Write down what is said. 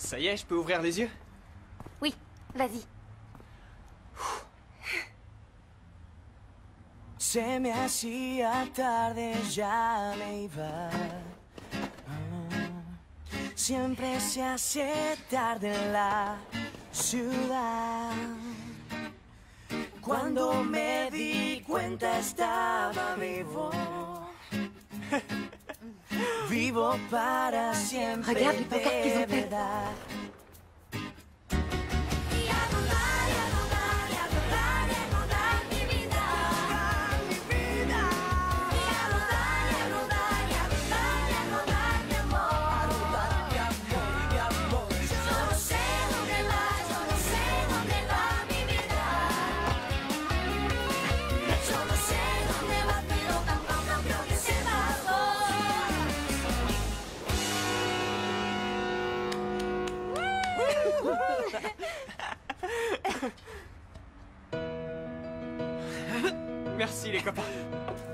Ça y est, je peux ouvrir les yeux? Oui, vas-y. Se me hacía tarde, ya me iba. Siempre se hace tarde en la ciudad. Cuando me di cuenta estaba vivo. Vivo para siempre. Regarde les pancartes qu'ils de ont fait. verdad. Merci les copains.